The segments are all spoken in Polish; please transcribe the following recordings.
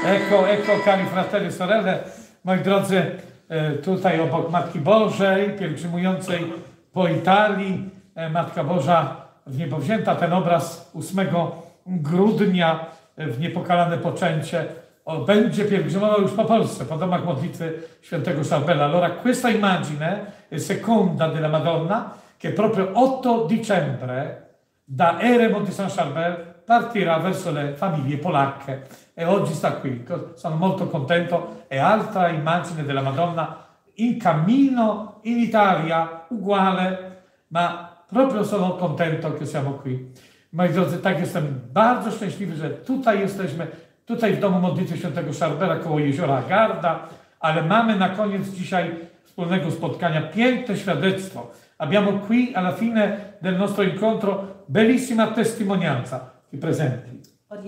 Ecco, cari fratelli e sorelle, moi drodzy, tutaj obok Matki Bożej, pielgrzymującej po Italii, Matka Boża w niebo wzięta, ten obraz 8 grudnia w niepokalane poczęcie będzie pielgrzymował już po Polsce, po domach modlitwy świętego Charbela. Allora questa immagine è seconda della Madonna che proprio 8 dicembre da Eremo di San Charbel partirà verso le famiglie polacche e oggi sta qui. Sono molto contento. È altra immagine della Madonna in cammino in Italia, uguale, ma proprio sono contento che siamo qui. Moi drodzy, tak jestem bardzo szczęśliwy, że tutaj jesteśmy, tutaj w domu modlitwy świętego Charbela koło jeziora Garda, ale mamy na koniec dzisiaj wspólnego spotkania piękne świadectwo. Abbiamo qui alla fine del nostro incontro bellissima testimonianza. I presenti.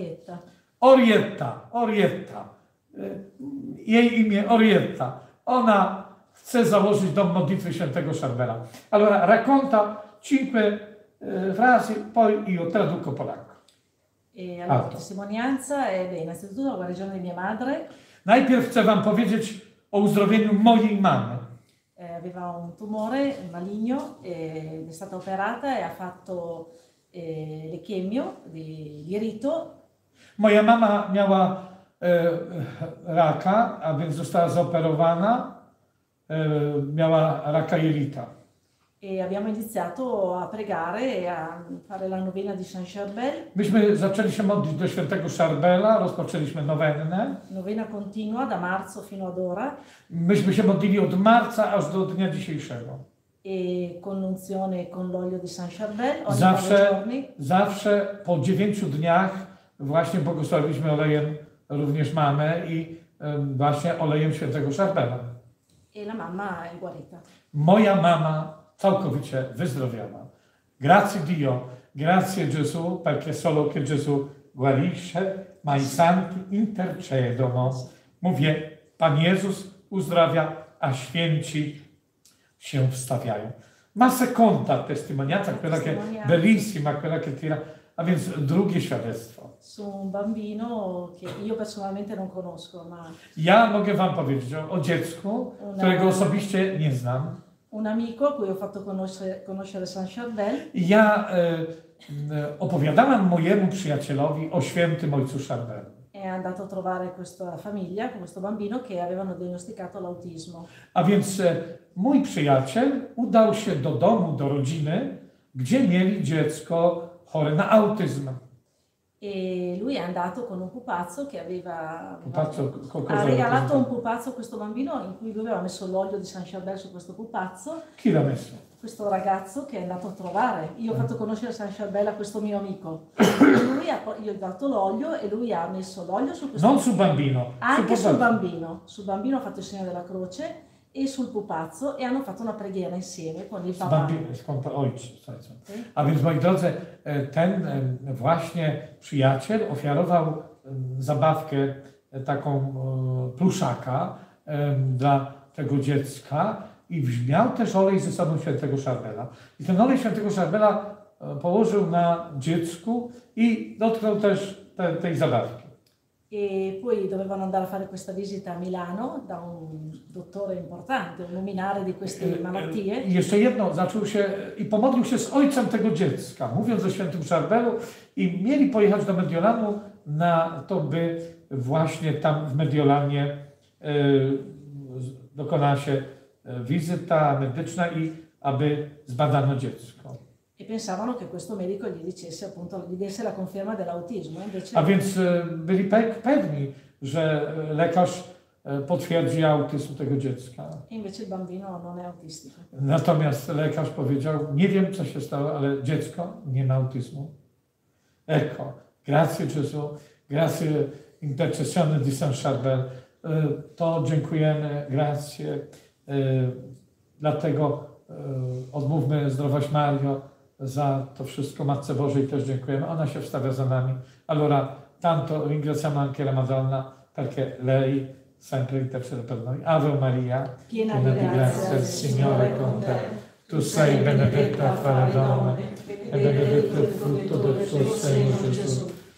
Orietta. Jej imię Orietta. Ona chce założyć dom modlitwy świętego Charbela. Allora racconta 5 frasi, poi io traduco polacco. Allora, testimonianza è bene, innanzitutto la guarigione di mia madre. Najpierw chcę wam powiedzieć o uzdrowieniu mojej mamy. Aveva un tumore maligno, è stata operata e ha fatto lechemio di rito. Moja mama miała raka, a więc została zaoperowana, miała raka jelita. E abbiamo iniziato a pregare e a fare la novena di San Charbel. Myśmy zaczęli się modlić do świętego Charbela, rozpoczęliśmy nowennę. Novena continua da marzo fino ad ora. Myśmy się modlili od marca aż do dnia dzisiejszego. E con l'unzione con l'olio di San Charbel. Zawsze po 9 dniach właśnie błogosławiliśmy olejem również mamę i właśnie olejem świętego Charbela. E la mamma è guarita. Moja mama całkowicie wyzdrowiała. Grazie Dio, grazie Gesù, perché solo che Gesù guarisce, ma i santi intercedono. Mówię, Pan Jezus uzdrawia, a święci się wstawiają. Ma seconda testimonianza, quella che è bellissima, quella che tira. A więc drugie świadectwo. Su un bambino che io personalmente non conosco, ma... Ja mogę wam powiedzieć o dziecku, którego osobiście nie znam. Un amico a cui ho fatto conoscere San Charbel. Ja opowiadałam mojemu przyjacielowi o świętym ojcu Charbelu. È andato a trovare questa famiglia, questo bambino che avevano diagnosticato l'autismo. A więc mój przyjaciel udał się do domu, do rodziny, gdzie mieli dziecko chore na autyzm. E lui è andato con un pupazzo che aveva ha regalato un pupazzo a questo bambino in cui lui aveva messo l'olio di San Charbel su questo pupazzo. Chi l'ha messo? Questo ragazzo che è andato a trovare. Io ho fatto conoscere San Charbel a questo mio amico. Io ho dato l'olio e lui ha messo l'olio su questo non sul bambino. Anche sul bambino. Sul bambino ha fatto il segno della croce e sul pupazzo e hanno fatto una preghiera insieme con il papà. A więc moi drodzy, ten właśnie przyjaciel ofiarował zabawkę taką pluszaka dla tego dziecka i miał też olej ze sobą świętego Charbela. I ten olej świętego Charbela położył na dziecku i dotknął też tej zabawki. E poi dovevano andare a fare questa visita a Milano da un dottore importante, un luminare di queste malattie. Jeszcze jedno, zaczął się i pomodlił się z ojcem tego dziecka, mówiąc o świętym Charbelu, i mieli pojechać do Mediolanu na to, by właśnie tam w Mediolanie dokonała się wizyta medyczna i aby zbadano dziecko. E pensavano che questo medico gli dicesse appunto, gli desse la conferma dell'autismo. A więc byli pewni, że lekarz potwierdzi autyzm tego dziecka. E invece il bambino non è autistico. Natomiast lekarz powiedział, nie wiem co się stało, ale dziecko nie ma autyzmu. Ecco, grazie Gesù, grazie intercessione di San Charbel. To dziękujemy, grazie. Dlatego odmówmy zdrowaś Mario. Za to wszystko Matce Bożej też dziękujemy. Ona się wstawia za nami. Allora, tanto ringraziamo anche la Madonna perché lei sempre intercede per noi. Ave Maria, piena di grazia, il Signore è con te. Tu sei benedetta fra le donne e benedetto il frutto del tuo seno, Gesù.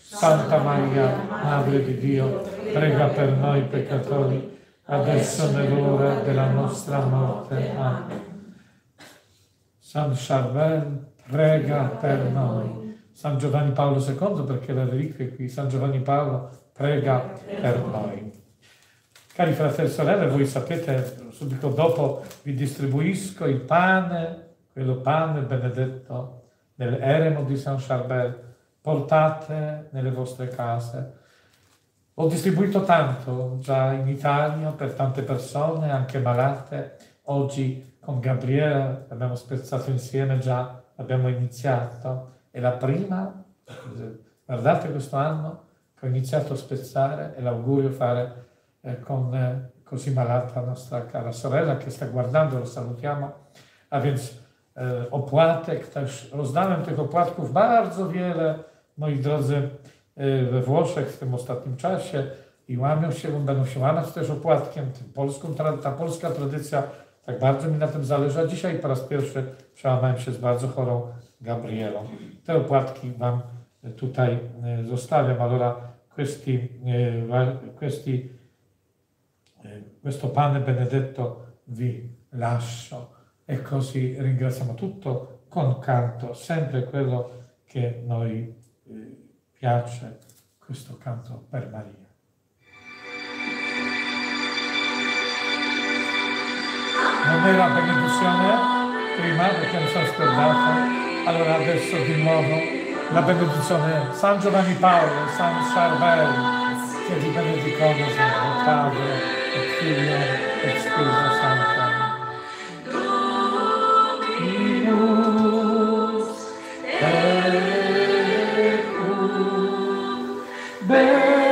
Santa Maria, Madre di Dio, prega per noi peccatori, adesso nell'ora della nostra morte. Amen. San Charbel, prega per noi. San Giovanni Paolo II, perché la reliquia è qui. San Giovanni Paolo, prega per noi. Cari fratelli e sorelle, voi sapete, subito dopo vi distribuisco il pane, quello pane benedetto nell'eremo di San Charbel. Portate nelle vostre case. Ho distribuito tanto già in Italia per tante persone, anche malate. Oggi con Gabriele abbiamo spezzato insieme già, abbiamo iniziato. È la prima, guardate questo anno, che ho iniziato a spezzare e l'augurio fare con così malata la nostra cara sorella che sta guardando, lo salutiamo. A więc opłatek, też rozdałem tych opłatków bardzo wiele, moi drodzy, we Włoszech w tym ostatnim czasie i łamią się, będą się łamać też opłatkiem. Ta polska tradycja, tak bardzo mi na tym zależy, a dzisiaj po raz pierwszy przełamałem się z bardzo chorą Gabrielą. Te opłatki wam tutaj zostawiam. Allora, questo pane benedetto vi lascio. E così ringraziamo tutto con canto, sempre quello che noi piace, questo canto per Maria. Non era benedizione prima perché mi sono scordato, allora adesso di nuovo la benedizione San Giovanni Paolo, San Charbel, che vi benedicono sempre Padre e Figlio e Spirito Santo. Benedictus,